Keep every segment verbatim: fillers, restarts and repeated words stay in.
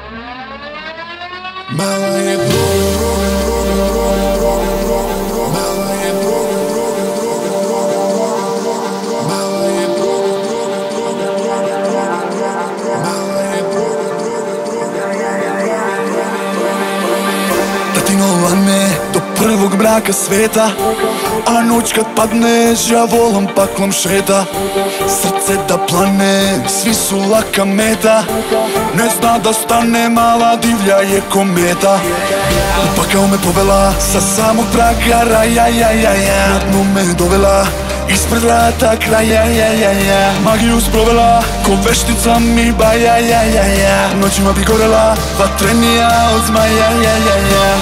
Mala je droga, droga, droga, droga, droga, droga, droga. Mala je droga, droga, droga, droga, droga, droga. Mala je droga, droga, droga, droga, droga, droga, droga. Mala je droga, droga, droga, droga, droga. Tatino lane do prvog mraka sveta, a noć kad padne đavolom paklom šeta. Srce da plane, svi su laka meta, ne zna da stane, mala divlja je kometa. Pa kao me povela sa samog praga raja, ja, ja, ja. Na dnu me dovela, ispred vrata kraja, ja, ja, ja. Magiju sprovela, ko veštica mi baja, ja, ja, ja. Noćima bi gorela, vatrenija od zmaja, ja, ja, ja.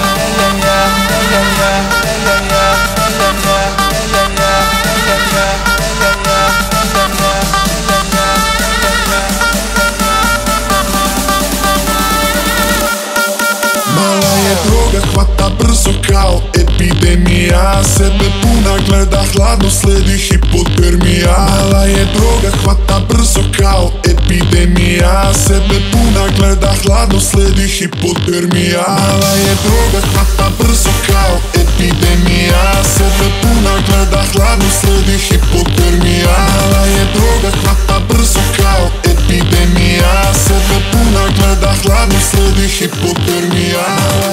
Mala je droga, hvata brzo kao epidemija. Sebe puna gleda, hladno sledi hipotermija. Mala je droga, hvata brzo kao epidemija. Sebe puna gleda, hladno sledi hipotermija. Mala je droga, hvata brzo kao epidemija. Sebe puna gleda, hladno sledi hipotermija. Mala je droga, hvata brzo kao epidemija. Sebe puna gleda, hladno sledi hipotermija.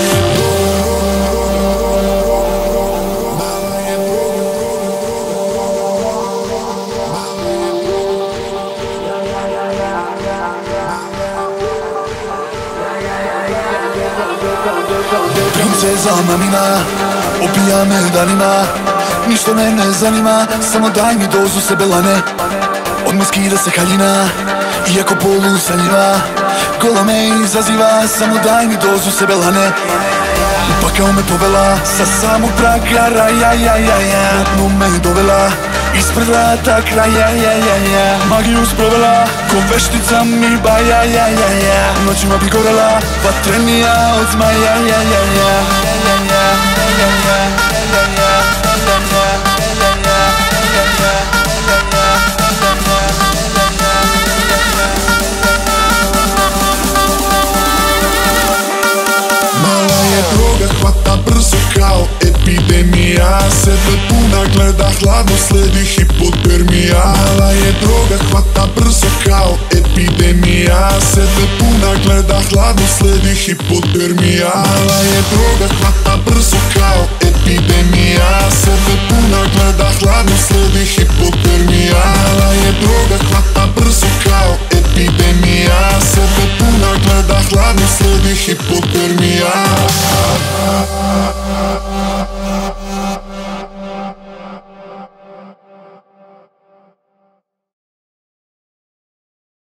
Princeza mamina, opija me danima, ništa me ne zanima, samo daj mi dozu sebelane. Odmah skida se haljina, iako polu sanjiva, gola me izaziva, samo daj mi dozu sebelane. Pa kao me povela sa samog praga raja, ja, ja, ja. Na dnu me dovela, ispred vrata kraja, ja, ja, ja. Magiju sprovela, ko veštica mi baja, ja, ja, ja. Noćima bi gorela, vatrenija od zmaja, ja, ja, ja. Mala je droga, hvata brzo kao epidemija. Sebe puna gleda, hladno sledi hipotermija. Mala je droga, hvata brzo kao epidemija. Sebe puna gleda, hladno sledi hipotermija. Mala je droga, hvata brzo kao epidemija. Sebe puna gleda, hladno sledi hipotermija. Mala je droga, hvata brzo kao epidemija. Sebe puna gleda, hladno sledi hipotermija.